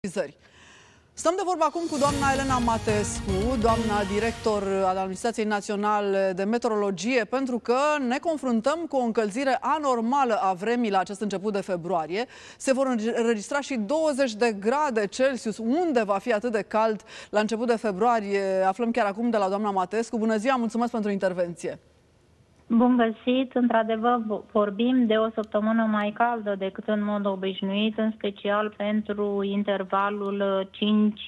Zări. Stăm de vorbă acum cu doamna Elena Matescu, doamna director al Administrației Naționale de Meteorologie, pentru că ne confruntăm cu o încălzire anormală a vremii la acest început de februarie. Se vor înregistra și 20 de grade Celsius. Unde va fi atât de cald la început de februarie? Aflăm chiar acum de la doamna Matescu. Bună ziua, mulțumesc pentru intervenție. Bun găsit! Într-adevăr, vorbim de o săptămână mai caldă decât în mod obișnuit, în special pentru intervalul 5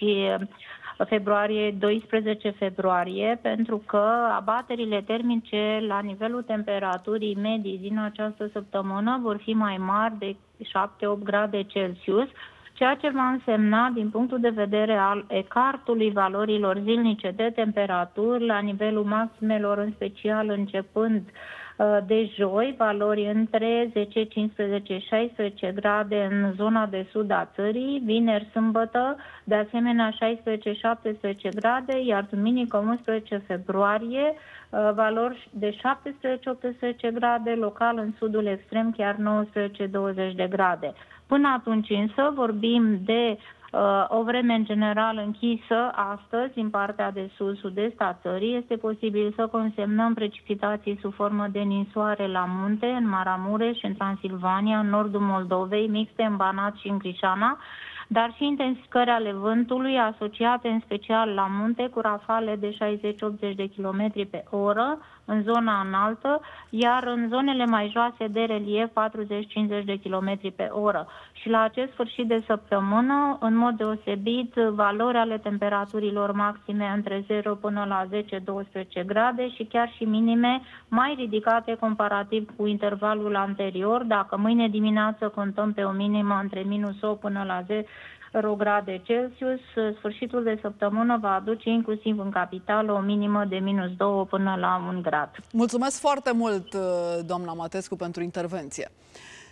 februarie-12 februarie, pentru că abaterile termice la nivelul temperaturii medii din această săptămână vor fi mai mari de 7-8 grade Celsius, ceea ce va însemna, din punctul de vedere al ecartului valorilor zilnice de temperaturi, la nivelul maximelor, în special începând de joi, valori între 10, 15, 16 grade în zona de sud a țării, vineri, sâmbătă, de asemenea 16, 17 grade, iar duminică 11 februarie, valori de 17-18 grade, local în sudul extrem chiar 19-20 de grade. Până atunci însă vorbim de o vreme în general închisă astăzi în partea de sud-sud-est a țării. Este posibil să consemnăm precipitații sub formă de ninsoare la munte, în Maramureș, în Transilvania, în nordul Moldovei, mixte în Banat și în Crișana, dar și intensificări ale vântului asociate în special la munte cu rafale de 60-80 de km pe oră în zona înaltă, iar în zonele mai joase de relief 40-50 de km pe oră. Și la acest sfârșit de săptămână, în mod deosebit, valori ale temperaturilor maxime între 0 până la 10-12 grade și chiar și minime mai ridicate comparativ cu intervalul anterior. Dacă mâine dimineață contăm pe o minimă între minus 8 până la 10 grade Celsius, sfârșitul de săptămână va aduce inclusiv în capitală o minimă de minus 2 până la 1 grad. Mulțumesc foarte mult, doamna Matescu, pentru intervenție.